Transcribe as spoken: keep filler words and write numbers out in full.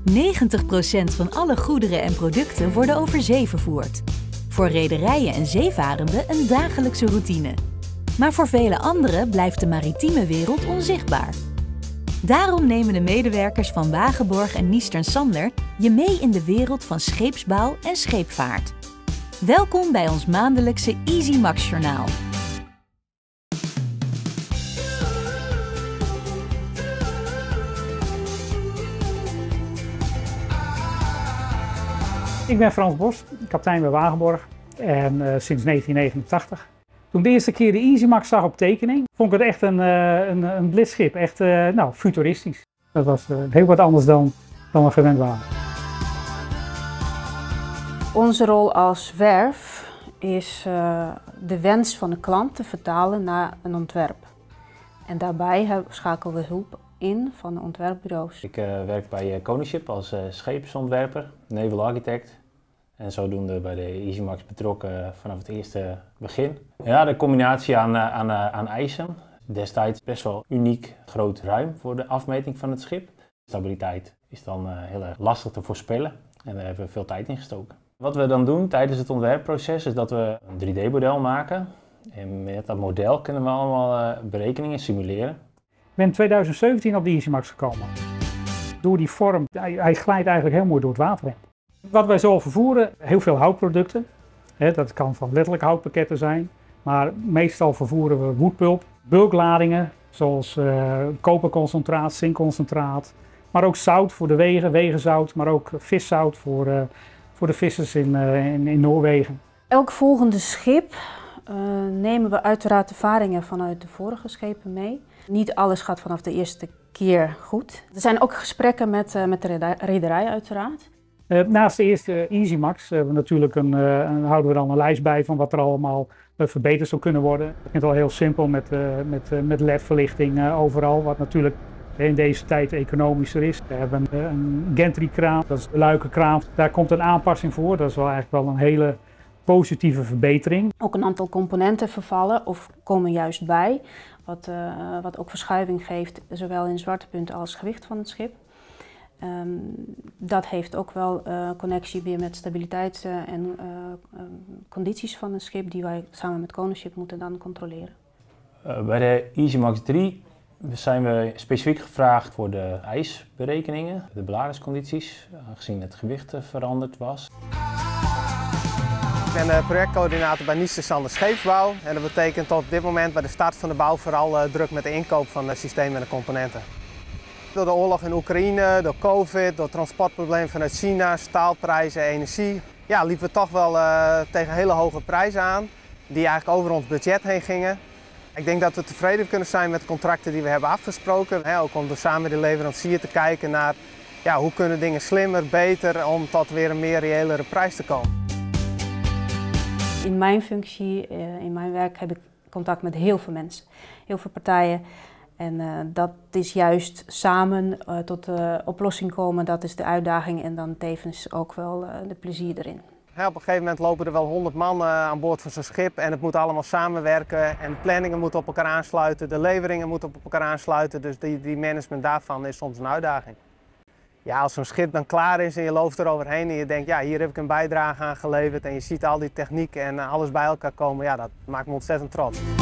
negentig procent van alle goederen en producten worden over zee vervoerd. Voor rederijen en zeevarenden een dagelijkse routine. Maar voor vele anderen blijft de maritieme wereld onzichtbaar. Daarom nemen de medewerkers van Wagenborg en Niestern Sandler je mee in de wereld van scheepsbouw en scheepvaart. Welkom bij ons maandelijkse Easy Max Journaal. Ik ben Frans Bos, kapitein bij Wagenborg en uh, sinds negentien negenentachtig. Toen ik de eerste keer de Easy Max zag op tekening, vond ik het echt een, uh, een, een blitzschip, echt uh, nou, futuristisch. Dat was uh, heel wat anders dan, dan we gewend waren. Onze rol als werf is uh, de wens van de klant te vertalen naar een ontwerp. En daarbij heb, schakelen we hulp in van de ontwerpbureaus. Ik uh, werk bij uh, Koningschip als uh, scheepsontwerper, naval architect. En zodoende bij de Easy Max betrokken uh, vanaf het eerste begin. Ja, de combinatie aan, uh, aan, uh, aan eisen. Destijds best wel uniek groot ruim voor de afmeting van het schip. Stabiliteit is dan uh, heel erg lastig te voorspellen en daar hebben we veel tijd in gestoken. Wat we dan doen tijdens het ontwerpproces is dat we een drie D model maken. En met dat model kunnen we allemaal uh, berekeningen simuleren. Ik ben in tweeduizend zeventien op de Easy Max gekomen. Door die vorm, hij, hij glijdt eigenlijk heel mooi door het water heen. Wat wij zo vervoeren, heel veel houtproducten. He, dat kan van letterlijk houtpakketten zijn. Maar meestal vervoeren we woodpulp, bulkladingen zoals uh, koperconcentraat, zinkconcentraat. Maar ook zout voor de wegen, wegenzout, maar ook viszout voor, uh, voor de vissers in, uh, in, in Noorwegen. Elk volgende schip uh, nemen we uiteraard ervaringen vanuit de vorige schepen mee. Niet alles gaat vanaf de eerste keer goed. Er zijn ook gesprekken met, uh, met de rederij uiteraard. Uh, naast de eerste Easy Max uh, we natuurlijk een, uh, een, houden we dan een lijst bij van wat er allemaal uh, verbeterd zou kunnen worden. Het begint al heel simpel met, uh, met, uh, met L E D-verlichting uh, overal, wat natuurlijk in deze tijd economischer is. We hebben uh, een gantry-kraan, dat is de luikenkraan. Daar komt een aanpassing voor, dat is wel eigenlijk wel een hele positieve verbetering. Ook een aantal componenten vervallen of komen juist bij, wat, uh, wat ook verschuiving geeft, zowel in zwaartepunten als gewicht van het schip. Um, dat heeft ook wel uh, connectie weer met stabiliteit uh, en uh, uh, condities van een schip die wij samen met Koningschip moeten dan controleren. Uh, bij de Easy Max drie zijn we specifiek gevraagd voor de ijsberekeningen, de beladingscondities, aangezien het gewicht uh, veranderd was. Ik ben de projectcoördinator bij Niestern Sandler Scheepsbouw en dat betekent dat op dit moment bij de start van de bouw vooral uh, druk met de inkoop van de systemen en de componenten. Door de oorlog in Oekraïne, door COVID, door transportproblemen vanuit China, staalprijzen, energie, ja, liepen we toch wel uh, tegen hele hoge prijzen aan, die eigenlijk over ons budget heen gingen. Ik denk dat we tevreden kunnen zijn met de contracten die we hebben afgesproken, hè, ook om door samen met de leverancier te kijken naar ja, hoe kunnen dingen slimmer, beter, om tot weer een meer reëlere prijs te komen. In mijn functie, in mijn werk, heb ik contact met heel veel mensen, heel veel partijen. En uh, dat is juist samen uh, tot de oplossing komen, dat is de uitdaging en dan tevens ook wel uh, de plezier erin. Ja, op een gegeven moment lopen er wel honderd man uh, aan boord van zo'n schip en het moet allemaal samenwerken. En de planningen moeten op elkaar aansluiten, de leveringen moeten op elkaar aansluiten. Dus die, die management daarvan is soms een uitdaging. Ja, als zo'n schip dan klaar is en je loopt er overheen en je denkt, ja, hier heb ik een bijdrage aan geleverd. En je ziet al die techniek en uh, alles bij elkaar komen, ja, dat maakt me ontzettend trots.